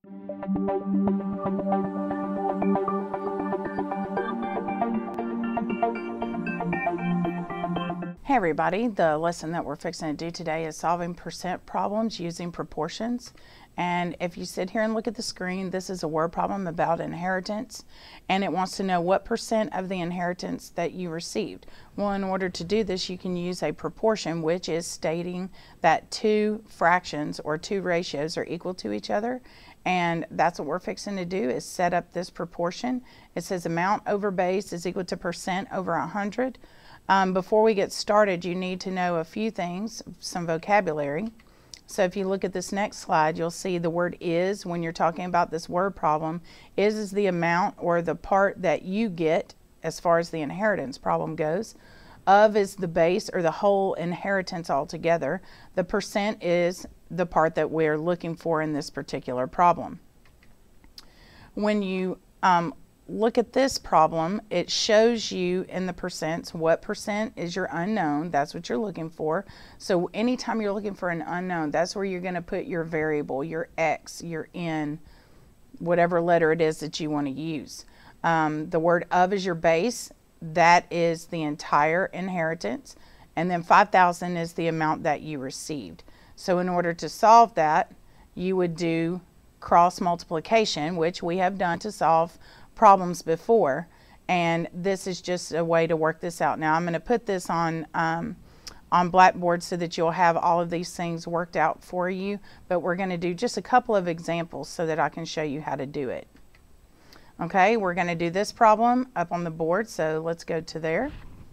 Hey everybody, the lesson that we're fixing to do today is solving percent problems using proportions. And if you sit here and look at the screen, this is a word problem about inheritance, and it wants to know what percent of the inheritance that you received. Well, in order to do this, you can use a proportion, which is stating that two fractions or two ratios are equal to each other. And that's what we're fixing to do, is set up this proportion. It says amount over base is equal to percent over 100. Before we get started, you need to know a few things, some vocabulary. So if you look at this next slide, you'll see the word is when you're talking about this word problem. Is the amount or the part that you get as far as the inheritance problem goes. Of is the base or the whole inheritance altogether. The percent is the part that we're looking for in this particular problem. When you look at this problem, it shows you in the percents what percent is your unknown. That's what you're looking for. So anytime you're looking for an unknown, that's where you're going to put your variable, your x, your n, whatever letter it is that you want to use. The word of is your base. That is the entire inheritance. And then 5,000 is the amount that you received. So in order to solve that, you would do cross multiplication, which we have done to solve problems before, and this is just a way to work this out. Now I'm going to put this on Blackboard so that you'll have all of these things worked out for you, but we're going to do just a couple of examples so that I can show you how to do it. Okay, we're going to do this problem up on the board, so let's go to there.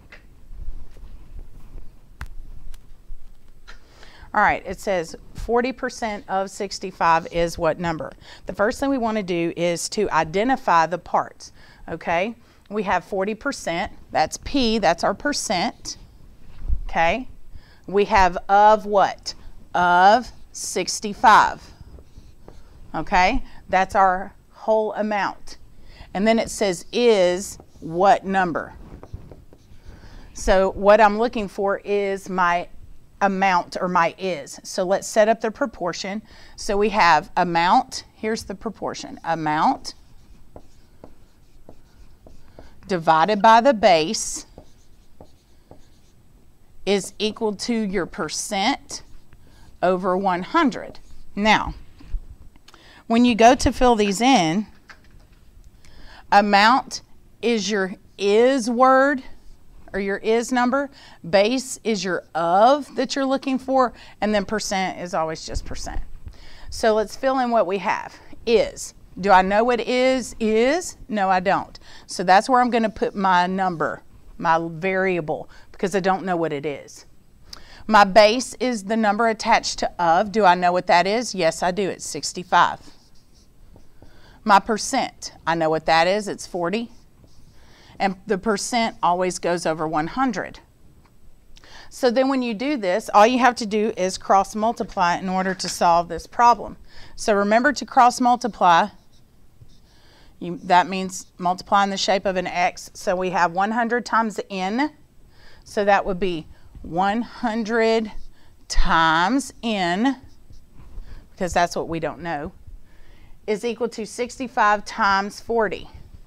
All right, it says 40% of 65 is what number? The first thing we want to do is to identify the parts. Okay, we have 40%, that's P, that's our percent. Okay, we have of what? Of 65. Okay, that's our whole amount. And then it says is what number? So what I'm looking for is my amount, or my is. So let's set up the proportion. So we have amount, here's the proportion, amount divided by the base is equal to your percent over 100. Now, when you go to fill these in, amount is your is word, or your is number, base is your of that you're looking for, and then percent is always just percent. So let's fill in what we have. Is. Do I know what is? No, I don't. So that's where I'm going to put my number, my variable, because I don't know what it is. My base is the number attached to of. Do I know what that is? Yes, I do. It's 65. My percent, I know what that is. It's 40. And the percent always goes over 100. So then when you do this, all you have to do is cross multiply in order to solve this problem. So remember to cross multiply. That means multiplying the shape of an X. So we have 100 times n. So that would be 100 times n, because that's what we don't know, is equal to 65 times 40.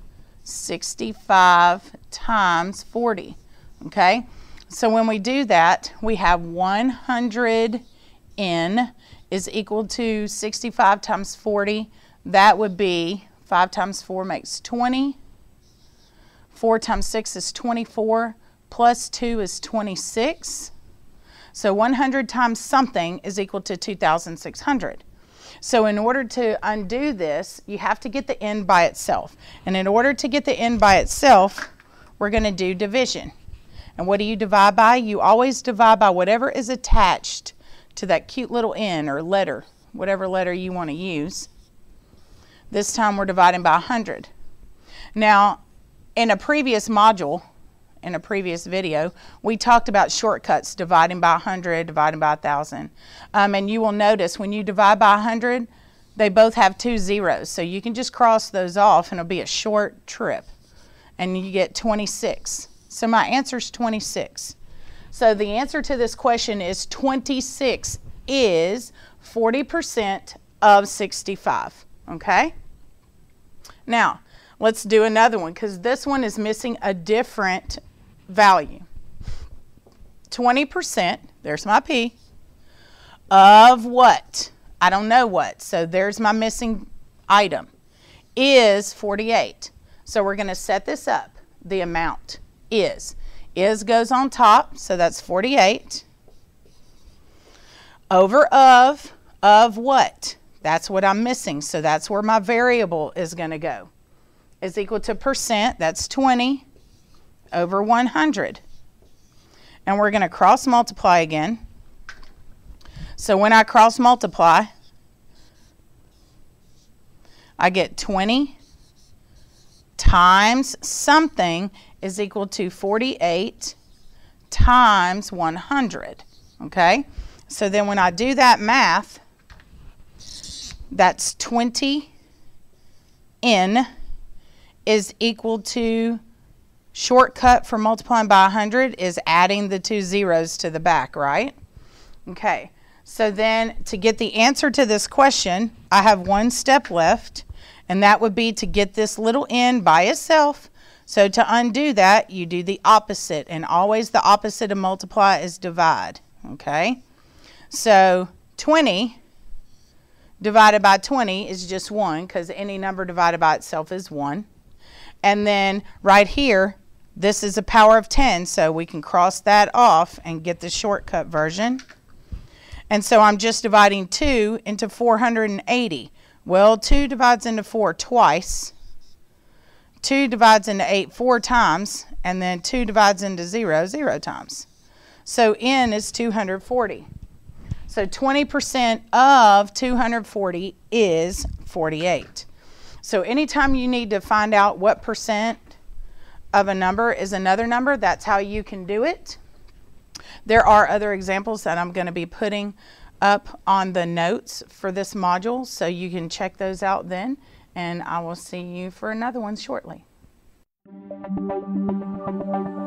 65 times 40, okay? So when we do that, we have 100 n is equal to 65 times 40. That would be 5 times 4 makes 20. 4 times 6 is 24, plus 2 is 26. So 100 times something is equal to 2,600. So in order to undo this, you have to get the n by itself. And in order to get the n by itself, we're going to do division. And what do you divide by? You always divide by whatever is attached to that cute little n or letter, whatever letter you want to use. This time we're dividing by 100. Now, in a previous module, in a previous video, we talked about shortcuts, dividing by 100, dividing by 1,000. And you will notice when you divide by 100, they both have 2 zeros. So you can just cross those off and it'll be a short trip. And you get 26. So my answer is 26. So the answer to this question is 26 is 40% of 65. Okay? Now, let's do another one because this one is missing a different value. 20%, there's my P, of what? I don't know what, so there's my missing item, is 48. So we're going to set this up. The amount is goes on top, so that's 48, over of what? That's what I'm missing, so that's where my variable is going to go. Is equal to percent, that's 20, over 100. And we're going to cross multiply again. So when I cross multiply, I get 20 times something is equal to 48 times 100. Okay? So then when I do that math, that's 20 n is equal to, shortcut for multiplying by 100 is adding the 2 zeros to the back, right? Okay, so then to get the answer to this question, I have one step left, and that would be to get this little n by itself. So to undo that, you do the opposite, and always the opposite of multiply is divide, okay? So 20 divided by 20 is just 1, because any number divided by itself is 1. And then right here, this is a power of 10, so we can cross that off and get the shortcut version. And so I'm just dividing 2 into 480. Well, 2 divides into 4 twice. 2 divides into 8 4 times, and then 2 divides into 0 0 times. So n is 240. So 20% of 240 is 48. So anytime you need to find out what percent of a number is another number, that's how you can do it. There are other examples that I'm going to be putting up on the notes for this module, so you can check those out then, and I will see you for another one shortly.